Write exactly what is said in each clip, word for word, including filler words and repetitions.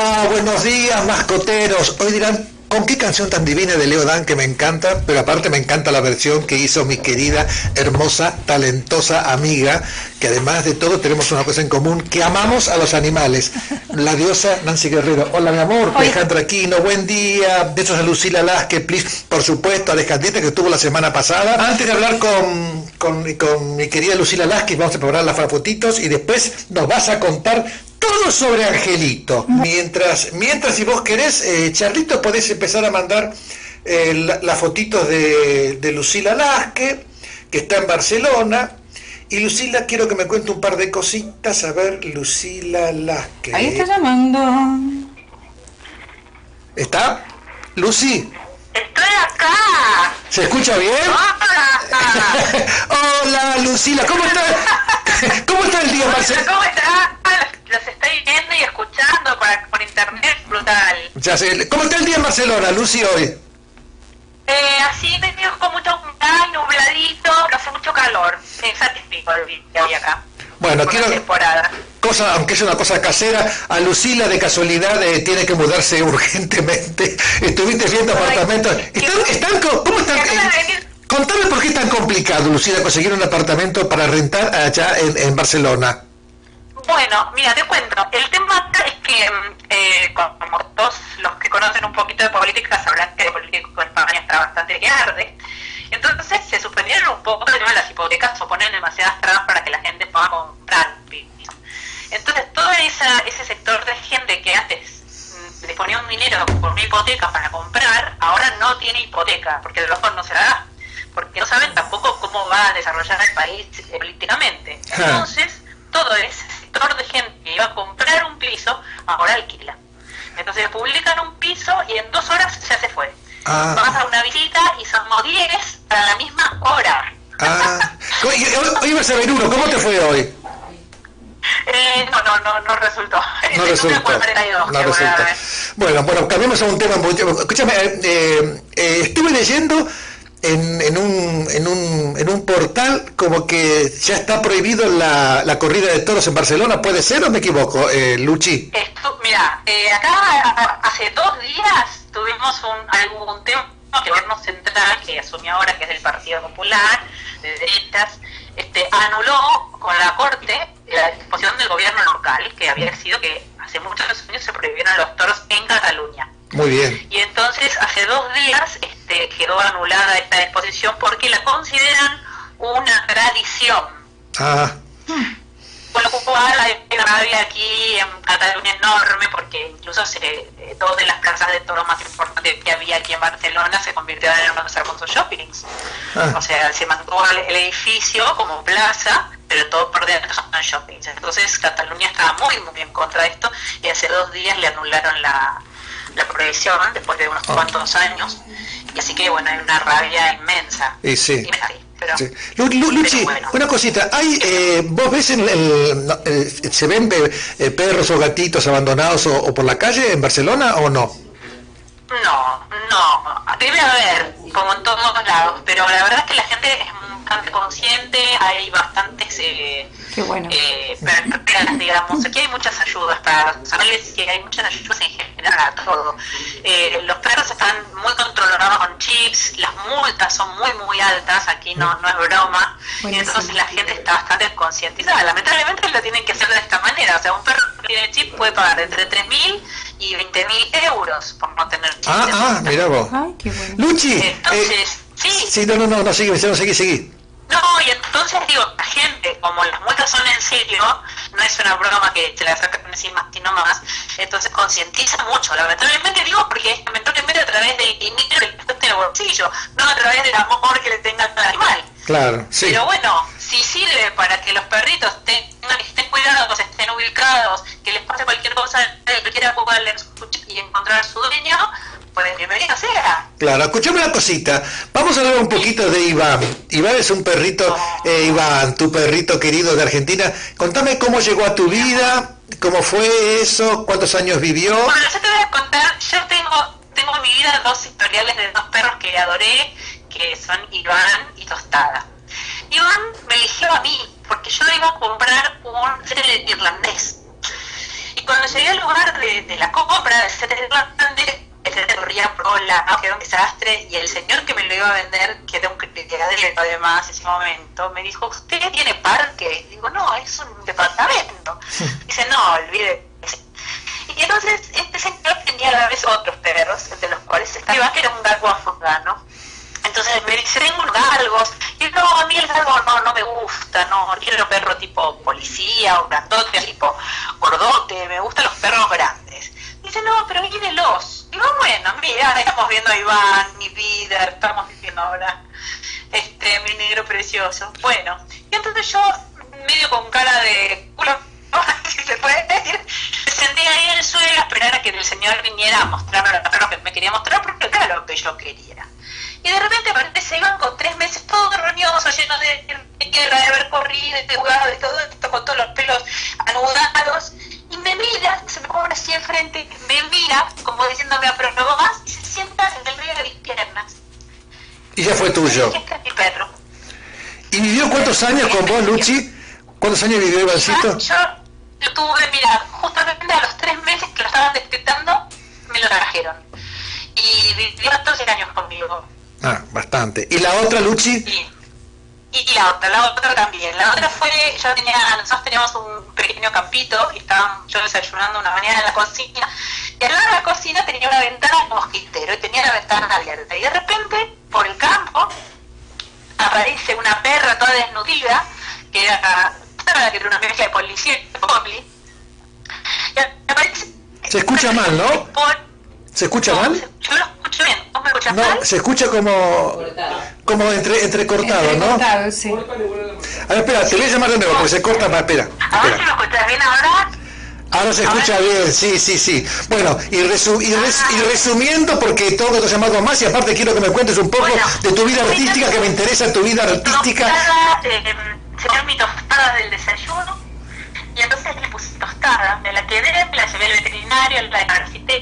Hola, buenos días, mascoteros. Hoy dirán, ¿con qué canción tan divina de Leo Dan que me encanta? Pero aparte me encanta la versión que hizo mi querida, hermosa, talentosa amiga, que además de todo tenemos una cosa en común, que amamos a los animales. La diosa Nancy Guerrero. Hola, mi amor, Alejandra Aquino, buen día. De hecho, a Lucila Lasque, please, por supuesto, Alejandrita, que estuvo la semana pasada. Antes de hablar con, con, con mi querida Lucila Lasque, vamos a preparar las fotitos y después nos vas a contar todo sobre Angelito. Mientras, mientras si vos querés, eh, Charlito, podés empezar a mandar eh, las la fotitos de, de Lucila Lasque, que está en Barcelona. Y Lucila, quiero que me cuente un par de cositas. A ver, Lucila Lasque. Ahí está llamando. ¿Está? Lucy. Estoy acá. ¿Se escucha bien? Hola. Hola, Lucila. ¿Cómo está? ¿Cómo está el día, Marcelo? ¿Cómo está? Los estoy viendo y escuchando por, por internet, brutal. Ya sé. ¿Cómo está el día en Barcelona, Lucy, hoy? Eh, así medio con mucha humedad, nubladito, pero hace mucho calor. Es satisfico el día hoy acá. Bueno, quiero... temporada. Cosa, aunque es una cosa casera, a Lucila de casualidad eh, tiene que mudarse urgentemente. Estuviste viendo apartamentos. ¿Están, están, ¿Cómo están? Eh, contame por qué es tan complicado, Lucila, conseguir un apartamento para rentar allá en, en Barcelona. Bueno, mira, te cuento. El tema es que, eh, como todos los que conocen un poquito de política sabrán que el político en España está bastante que arde. Entonces se suspendieron un poco el tema de las hipotecas o ponen demasiadas trabas para que la gente pueda comprar piso. Entonces todo esa, ese sector de gente que antes mm, le ponía un dinero por una hipoteca para comprar, ahora no tiene hipoteca, porque de los fondos no se la da, porque no saben tampoco cómo va a desarrollar el país eh, políticamente. Entonces todo ese sector de gente que iba a comprar un piso, ahora alquila. Entonces publican un piso y en dos horas ya se fue. Ah. Vas a una visita y somos diez a la misma hora. Ah. Hoy, hoy vas a ver uno, ¿cómo te fue hoy? Eh, no, no, no, no resultó. No resultó. No resultó. Bueno, bueno, cambiemos a un tema. Escúchame, eh, eh, estuve leyendo en, en, un, en, un, en un portal como que ya está prohibido la, la corrida de toros en Barcelona. ¿Puede ser o me equivoco, eh, Luchi? Esto, mira, eh, acá hace dos días tuvimos un, algún tema que el gobierno central, que asumió ahora, que es del Partido Popular, de derechas, este, anuló con la Corte la disposición del gobierno local, que había sido que hace muchos años se prohibieron los toros en Cataluña. Muy bien. Y entonces hace dos días este, quedó anulada esta disposición porque la consideran una tradición. Ah. Con lo cual hay una rabia aquí en Cataluña enorme, porque incluso se, eh, dos de las plazas de toros más importantes que había aquí en Barcelona se convirtieron en unos hermosos shoppings. Ah. O sea, se mantuvo el, el edificio como plaza, pero todo por dentro son shoppings. Entonces Cataluña estaba muy muy en contra de esto y hace dos días le anularon la, la prohibición después de unos oh. cuantos años. Y así que bueno, hay una rabia inmensa. Y sí. Y Pero, sí. Lu, Lu, Luchi, bueno. Una cosita, hay, eh, ¿vos ves en el, no, eh, se ven eh, perros o gatitos abandonados o, o por la calle en Barcelona o no? No, no, debe haber, como en todos lados, pero la verdad es que la gente es bastante consciente, hay bastantes eh, Qué bueno. eh, perras, digamos, aquí hay muchas ayudas para los animales y hay muchas ayudas en general a todo. Eh, los perros están muy controlados con chips, las multas son muy muy altas, aquí no, no es broma, y entonces la gente está bastante concientizada. Lamentablemente lo tienen que hacer de esta manera, o sea, un perro que tiene chip puede pagar entre tres mil y veinte mil euros por no tener chip. Ah, ah, mirá vos. Ay, qué bueno. Luchi, entonces, eh, sí. Sí, no, no, no, no, sigue, no, sigue, sigue. No, y entonces digo, la gente, como las multas son en serio, no es una broma que se la sacan encima, sino más, entonces concientiza mucho, lamentablemente digo, porque es lamentablemente a través del dinero que le prestaste en el bolsillo, no a través del amor que le tengan al animal. Claro, sí. Pero bueno, si sirve para que los perritos tengan, estén cuidados, estén ubicados, que les pase cualquier cosa, que quiera jugarle y encontrar a su dueño, pues bienvenido sea. Claro, escuchame una cosita. Vamos a hablar un poquito de Iván. Iván es un perrito, eh, Iván, tu perrito querido de Argentina. Contame cómo llegó a tu vida, cómo fue eso, cuántos años vivió. Bueno, yo te voy a contar, yo tengo, tengo en mi vida dos historiales de dos perros que adoré, que son Iván y Tostada. Iván me eligió a mí, porque yo iba a comprar un serie irlandés. Y Y cuando llegué al lugar de, de la compra del C D grande, el C D corría por la, quedó un desastre, y el señor que me lo iba a vender, que era un criadero además en ese momento, me dijo, ¿usted tiene parque? Digo, no, es un departamento. Dice, no, olvídese. Y entonces este señor tenía a la vez otros perros, entre los cuales estaba, que era un galgo afgano. Entonces me dice, tengo unos galgos. Y yo, no, a mí el galgo no, no me gusta, no, quiero perro tipo policía o grandote, tipo gordote, me gustan los perros grandes. Dice, no, pero mírelos. Digo, bueno, mira, estamos viendo a Iván, mi vida, estamos viendo ahora este, mi negro precioso. Bueno, y entonces yo, medio con cara de culo, si se puede decir, me senté ahí en el suelo a esperar a que el señor viniera a mostrarme los perros que me quería mostrar, porque era lo que yo quería. Y de repente aparece Iván con tres meses todo roñoso, lleno de, de tierra, de haber corrido, de jugado, de todo esto, con todos los pelos anudados, y me mira, se me pone así enfrente, me mira, como diciéndome, pero no vas, y se sienta en el medio de mis piernas. Y ya fue tuyo. Y este es mi perro. ¿Y vivió cuántos años con vos, Luchi? ¿Cuántos años vivió Ivancito? Yo lo tuve, mira, justamente a los tres meses que lo estaban detectando, me lo trajeron. Y vivió catorce años conmigo. Ah, bastante. ¿Y la otra, Luchi? Sí. Y, y la otra, la otra también. La otra fue, yo tenía, nosotros teníamos un pequeño campito y estaba yo desayunando una mañana en la cocina, y al lado de la cocina tenía una ventana de mosquitero y tenía la ventana abierta. Y de repente, por el campo, aparece una perra toda desnudida, que era, que era una mezcla de policía y de poli. Y aparece, se escucha mal, ¿no? ¿Se escucha no, mal? Yo lo escucho bien. ¿Vos me escuchás no, mal? Se escucha como como entre, entrecortado, Entrecortado, ¿no? sí. A ver, espera, te voy a llamar de nuevo porque se corta más. Espera, A ver si espera. me escuchás bien ahora. Ahora se escucha bien, sí, sí, sí. Bueno, y, resu y, res y resumiendo, porque tengo otros llamados más, y aparte quiero que me cuentes un poco bueno, de tu vida artística, que me interesa tu vida artística. Tostada, eh, sería mi tostada del desayuno, y entonces le puse tostada, me la quedé, me la llevé al veterinario, la ejercité,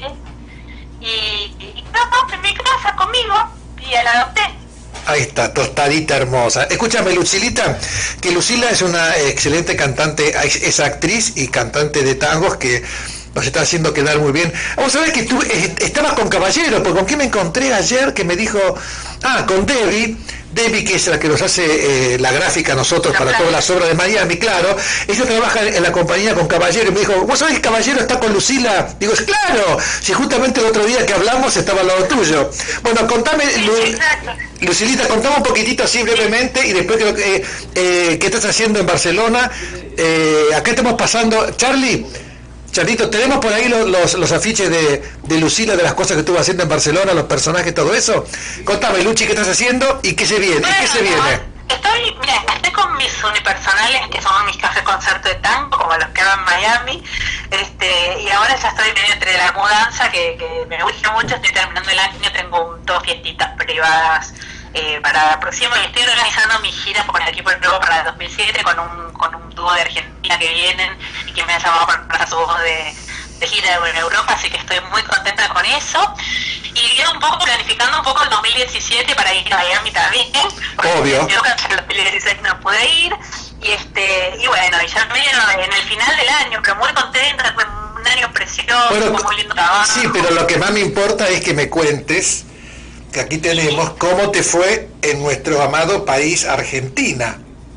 y, y no, en mi casa conmigo, y la adopté. Ahí está, tostadita hermosa. Escúchame, Lucilita, que Lucila es una excelente cantante, es actriz y cantante de tangos que nos está haciendo quedar muy bien. Vamos a ver que tú eh, estabas con Caballero, porque con quién me encontré ayer que me dijo, ah, con Debbie, Debbie que es la que nos hace eh, la gráfica a nosotros para todas las obras de Miami, claro. Ella trabaja en la compañía con Caballero y me dijo, ¿vos sabés que Caballero está con Lucila? Digo, claro, si justamente el otro día que hablamos estaba al lado tuyo. Bueno, contame, Lu Lucilita, contame un poquitito así brevemente y después creo que, eh, eh, ¿qué estás haciendo en Barcelona? Eh, ¿A qué estamos pasando? Charlie, Charlito, tenemos por ahí los, los, los afiches de, de Lucila, de las cosas que estuvo haciendo en Barcelona, los personajes, todo eso. Contame, Luchi, ¿qué estás haciendo y qué se viene? Bueno, ¿Y qué se viene? Estoy, mira, estoy con mis unipersonales, que son mis cafés conciertos de tango, como los que hago en Miami, este, y ahora ya estoy medio entre la mudanza, que, que me gusta mucho, estoy terminando el año, tengo un, dos fiestitas privadas eh, para el próximo, y estoy organizando mi gira con el equipo del Pro para el dos mil siete, con un, con un dúo de Argentina que vienen, y que me ha llamado para su voz de, de gira en Europa, así que estoy muy contenta con eso. Y yo un poco planificando un poco el dos mil diecisiete para ir a Miami también. Obvio. Yo en el dos mil dieciséis no pude ir. Y este y bueno, y ya me en el final del año, pero muy contenta, fue un año precioso, Bueno, fue muy lindo trabajo. sí, pero lo que más me importa es que me cuentes, que aquí tenemos, cómo te fue en nuestro amado país Argentina.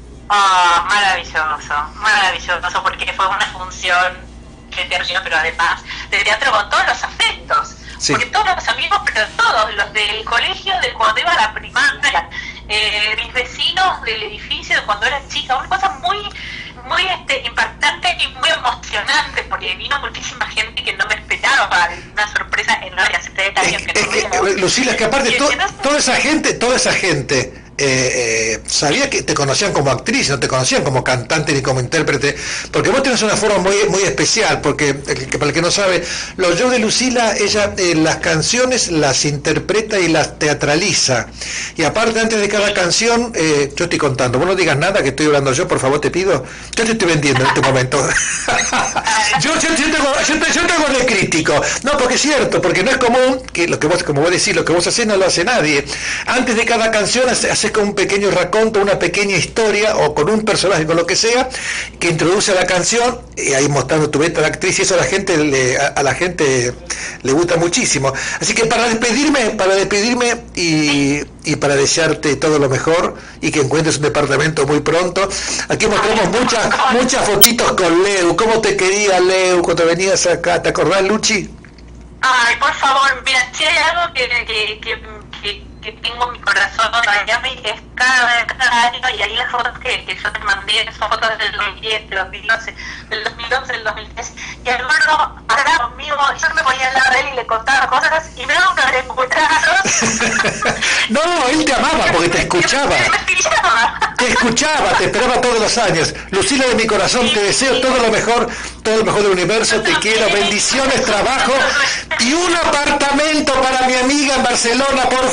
Ah, maravilloso, maravilloso, porque fue una función de teatro, pero además de teatro con todos los afectos. Sí. Porque todos los amigos, pero todos, los del colegio, de cuando iba a la primaria, eh, mis vecinos del edificio de cuando era chica, una cosa muy muy este, impactante y muy emocionante, porque vino muchísima gente que no me esperaba, una sorpresa enorme hace tres años es, que no es, que, Lucila, es que aparte to, toda esa gente, toda esa gente Eh, eh, sabía que te conocían como actriz, no te conocían como cantante ni como intérprete, porque vos tenés una forma muy muy especial, porque el, para el que no sabe, los shows de Lucila, ella eh, las canciones las interpreta y las teatraliza, y aparte antes de cada canción, eh, yo estoy contando, vos no digas nada que estoy hablando yo, por favor te pido, yo te estoy vendiendo en este momento. yo, yo, yo, tengo, yo, te- yo tengo de crítico. No, porque es cierto, porque no es común que lo que vos, como vos decís, lo que vos hacés no lo hace nadie. Antes de cada canción hace- haces con un pequeño raconto, una pequeña historia, o con un personaje, con lo que sea, que introduce a la canción, y ahí mostrando tu beta de actriz, y eso a la gente le, a, a la gente le gusta muchísimo. Así que para despedirme, para despedirme y, y para desearte todo lo mejor y que encuentres un departamento muy pronto, aquí mostramos muchas, muchas fotitos con Leu. ¿Cómo te quería Leu cuando venías acá? ¿Te acordás, Luchi? Ay, por favor, mira, si hay algo que, que, que, que, que tengo en mi corazón, Miami, es cada, cada año, y ahí las fotos que, que yo te mandé, son fotos del dos mil diez, del dos mil once, del dos mil once, del dos mil diez, y el hermano hablaba conmigo, y yo me ponía al lado de él y le contaba cosas, y me daba unos lengüetazos. No, él te amaba porque te escuchaba. Me pillaba. Te escuchaba, te esperaba todos los años. Lucila, de mi corazón, te deseo todo lo mejor, todo lo mejor del universo, te quiero, bendiciones, trabajo y un apartamento para mi amiga en Barcelona, por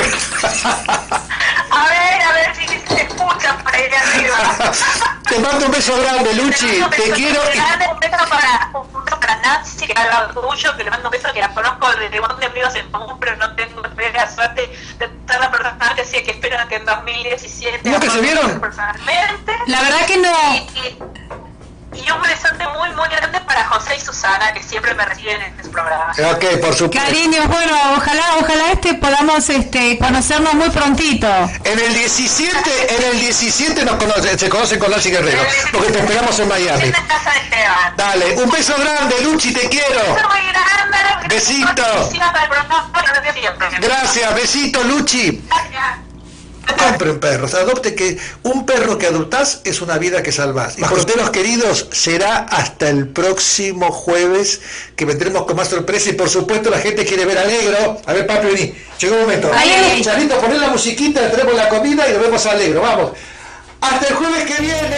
favor. A ver, a ver si se escucha por ahí arriba. Te mando un beso grande, Luchi, te quiero. Le mando un beso para, un beso para Nancy, que habla tuyo, que le mando un beso, que la conozco de, de un montón de amigos en común, pero no tengo la suerte de estar la persona que sí, que espero que en dos mil diecisiete. ¿No que se vieron? Personalmente. La verdad que no. Y, y, y un besote muy, muy grande para José y Susana, que siempre me reciben en este programa. Ok, por supuesto. Cariños, bueno, ojalá, ojalá este podamos este conocernos muy prontito. En el diecisiete, en el diecisiete nos conoce, se conocen con Nancy Guerrero, porque te esperamos en Miami. En la casa de Esteban. Dale, un beso grande, Luchi, te quiero. Un beso muy grande. Besito. Felicidades para el programa, gracias siempre. Gracias, besito, Luchi. Gracias. Compren perros, adopte, que un perro que adoptás es una vida que salvás. Mascoteros queridos, será hasta el próximo jueves que vendremos con más sorpresa y por supuesto la gente quiere ver Alegro. A ver, papi, vení, llegó un momento. Ahí. Charito, poné la musiquita, le traemos la comida y nos vemos a Alegro, vamos. Hasta el jueves que viene.